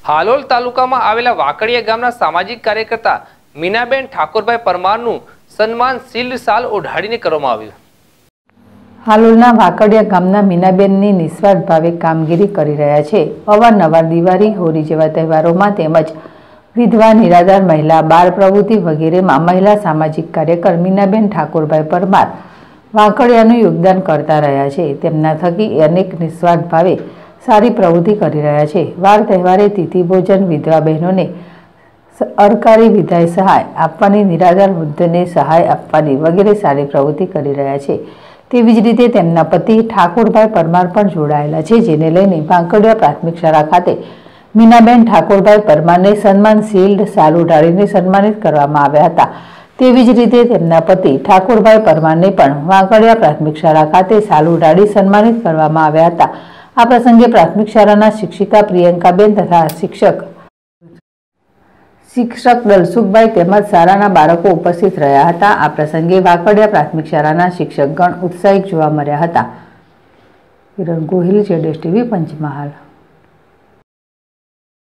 હાલોલ તાલુકામાં આવેલા વાકડિયા ગામના સામાજિક કાર્યકર્તા મીનાબેન ઠાકોરભાઈ પરમારનું સન્માન શિલ્ડ શાલ ઓઢાડીને કરવામાં આવ્યું। હાલોલના વાકડિયા ગામના મીનાબેનની નિસ્વાર્થ ભાવે કામગીરી કરી રહ્યા છે। અવારનવાર દિવાળી, હોળી જેવા તહેવારોમાં તેમજ વિધવા, નિરાધાર મહિલા, બાળ પ્રવૃત્તિ વગેરેમાં મહિલા સામાજિક કાર્યકર મીનાબેન ઠાકોરભાઈ પરમાર વાંકડિયાનું યોગદાન કરતા રહ્યા છે। તેમના થકી અનેક નિસ્વાર્થ ભાવે સારી પ્રવૃત્તિ કરી રહ્યા છે। વાર તહેવારે તિથિ ભોજન, વિધવા બહેનોને અરકારી વિદાય સહાય આપવાની, નિરાધાર વૃદ્ધને સહાય આપવાની વગેરે સારી પ્રવૃત્તિ કરી રહ્યા છે। તેવી જ રીતે તેમના પતિ ઠાકોરભાઈ પરમાર પણ જોડાયેલા છે, જેને લઈને વાંકડિયા પ્રાથમિક શાળા ખાતે મીનાબેન ઠાકોરભાઈ પરમારને સન્માન શિલ્ડ શાલ ઓઢાડીને સન્માનિત કરવામાં આવ્યા હતા। તેવી જ રીતે તેમના પતિ ઠાકોરભાઈ પરમારને પણ વાંકડિયા પ્રાથમિક શાળા ખાતે શાલ ઓઢાડી સન્માનિત કરવામાં આવ્યા હતા। આ પ્રસંગે પ્રાથમિક શાળાના શિક્ષિકા પ્રિયંકાબેન તથા શિક્ષક દલસુખભાઈ તેમજ શાળાના બાળકો ઉપસ્થિત રહ્યા હતા। આ પ્રસંગે વાંકડિયા પ્રાથમિક શાળાના શિક્ષકગણ ઉત્સાહિત જોવા મળ્યા હતા। કિરણ ગોહિલ, જેડેશ ટીવી, પંચમહાલ।